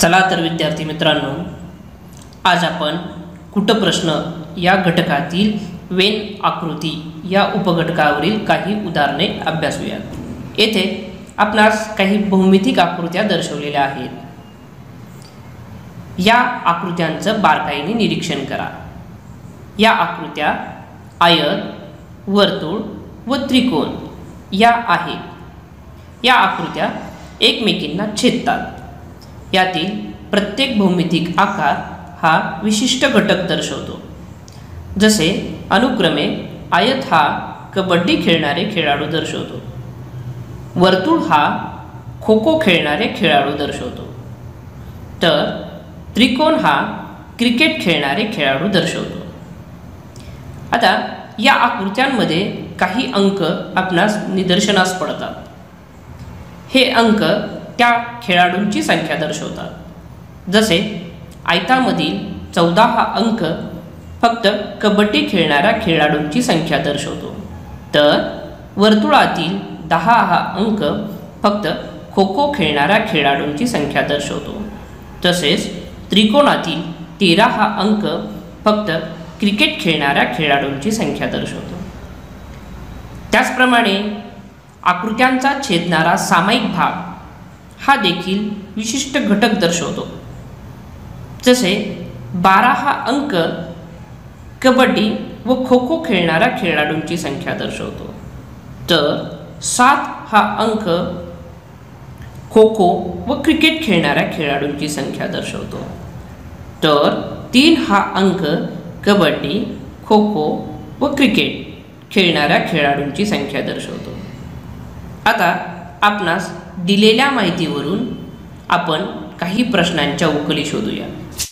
चला तर विद्यार्थी मित्रांनो, आज आपण कुटप्रश्न या घटकातील वेन आकृती या उपघटकावरील काही उदाहरणे अभ्यासूयात। येथे आपणास काही भौमितिक आकृत्या दर्शवलेल्या आहेत। या आकृत्यांचं बारकाईने निरीक्षण करा। या आकृत्या आयत, वर्तुळ व त्रिकोण या आहेत। या आकृत्या एकमेकींना छेदतात। यातील प्रत्येक भौमितिक आकार हा विशिष्ट घटक दर्शवतो। जसे अनुक्रमे आयत हा कबड्डी खेळणारे खेळाडू दर्शवतो, वर्तुळ हा खो खो खेळणारे खेळाडू दर्शवतो, तर त्रिकोण हा क्रिकेट खेळणारे खेळाडू दर्शवतो। आता या आकृत्यांमध्ये काही अंक आपणास निदर्शनास पडतात। हे अंक त्या खेळाडूंची संख्या दर्शवतात। जसे आयतामधील 14 हा अंक फक्त कबड्डी खेळणाऱ्या खेळाडूंची संख्या दर्शवतो, तर वर्तुळातील 10 हा अंक फक्त खो खो खेळणाऱ्या खेळाडूंची संख्या दर्शवतो। तसेच त्रिकोणातील 13 हा अंक फक्त क्रिकेट खेळणाऱ्या खेळाडूंची संख्या दर्शवतो। त्याचप्रमाणे आकृत्यांचा छेदणारा सामायिक भाग हा देखील विशिष्ट घटक दर्शवतो। जसे 12 हा अंक कबड्डी व खो खो खेळणाऱ्या खेळाडूंची संख्या दर्शवतो, तर 7 हा अंक खो खो व क्रिकेट खेळणाऱ्या खेळाडूंची संख्या दर्शवतो, तर 3 हा अंक कबड्डी, खो खो व क्रिकेट खेळणाऱ्या खेळाडूंची संख्या दर्शवतो। आता आपणास दिलेल्या माहितीवरून आपण काही प्रश्नांच्या उकली शोधूया।